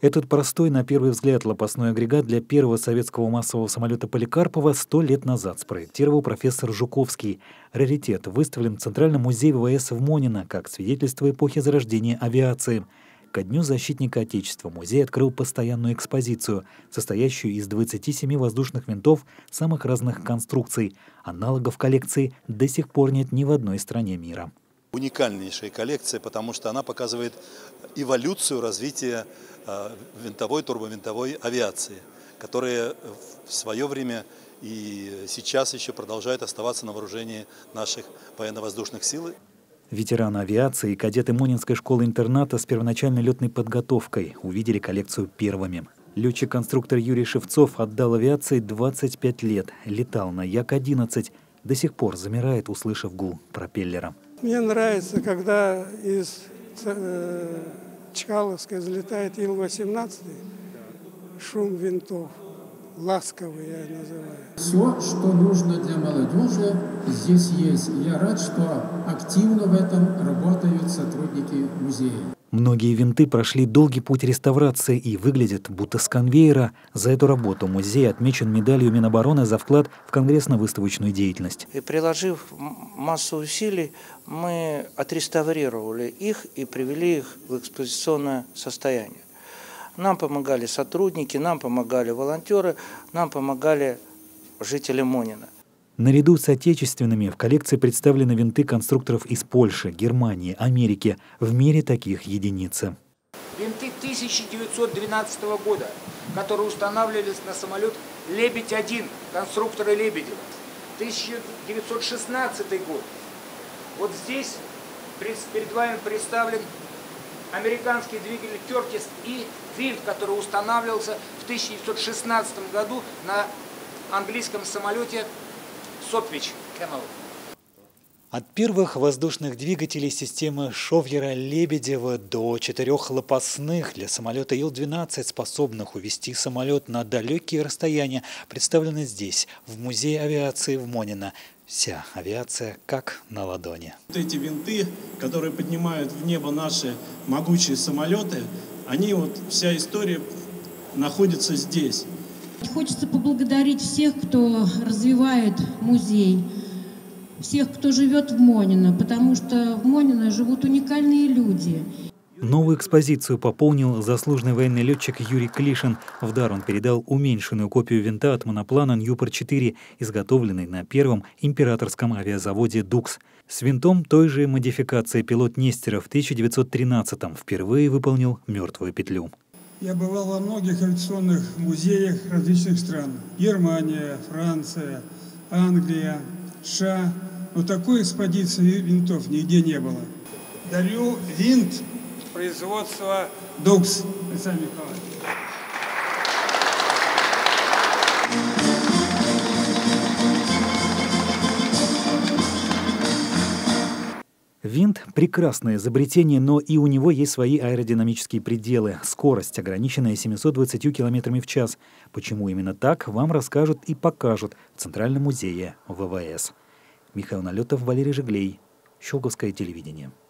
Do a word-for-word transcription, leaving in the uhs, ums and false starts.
Этот простой, на первый взгляд, лопастной агрегат для первого советского массового самолета Поликарпова сто лет назад спроектировал профессор Жуковский. Раритет выставлен в Центральном музее ВВС в Монино как свидетельство эпохи зарождения авиации. Ко Дню защитника Отечества музей открыл постоянную экспозицию, состоящую из двадцати семи воздушных винтов самых разных конструкций. Аналогов коллекции до сих пор нет ни в одной стране мира. Уникальнейшая коллекция, потому что она показывает эволюцию развития винтовой, турбовинтовой авиации, которая в свое время и сейчас еще продолжает оставаться на вооружении наших военно-воздушных сил. Ветераны авиации и кадеты Монинской школы-интерната с первоначальной летной подготовкой увидели коллекцию первыми. Летчик-конструктор Юрий Шевцов отдал авиации двадцать пять лет, летал на Як одиннадцать, до сих пор замирает, услышав гул пропеллера. Мне нравится, когда из э, Чкаловской взлетает Ил восемнадцать, шум винтов, ласковый я называю. Все, что нужно для молодежи, здесь есть. Я рад, что активно в этом работают сотрудники музея. Многие винты прошли долгий путь реставрации и выглядят будто с конвейера. За эту работу музей отмечен медалью Минобороны за вклад в конгрессно-выставочную деятельность. И приложив массу усилий, мы отреставрировали их и привели их в экспозиционное состояние. Нам помогали сотрудники, нам помогали волонтеры, нам помогали жители Монина. Наряду с отечественными в коллекции представлены винты конструкторов из Польши, Германии, Америки. В мире таких единицы. Винты тысяча девятьсот двенадцатого года, которые устанавливались на самолет Лебедь один конструктора Лебедева. тысяча девятьсот шестнадцатый год. Вот здесь перед вами представлен американский двигатель Кертис и винт, который устанавливался в тысяча девятьсот шестнадцатом году на английском самолете Сопвич Кэмел. От первых воздушных двигателей системы Шовьера-Лебедева до четырех лопастных для самолета Ил двенадцать, способных увести самолет на далекие расстояния, представлены здесь, в Музее авиации в Монино. Вся авиация как на ладони. Вот эти винты, которые поднимают в небо наши могучие самолеты, они вот, вся история находится здесь. Хочется поблагодарить всех, кто развивает музей, всех, кто живет в Монино, потому что в Монино живут уникальные люди. Новую экспозицию пополнил заслуженный военный летчик Юрий Клишин. В дар он передал уменьшенную копию винта от моноплана Ньюпорт четыре, изготовленный на первом императорском авиазаводе «Дукс». С винтом той же модификации пилот Нестеров в тысяча девятьсот тринадцатом впервые выполнил мертвую петлю. Я бывал во многих авиационных музеях различных стран. Германия, Франция, Англия, США. Но такой экспозиции винтов нигде не было. Дарю винт производства «Дукс». Александр Николаевич. Винт – прекрасное изобретение, но и у него есть свои аэродинамические пределы. Скорость, ограниченная семьюстами двадцатью километрами в час. Почему именно так, вам расскажут и покажут в Центральном музее ВВС. Михаил Налетов, Валерий Жиглей. Щелковское телевидение.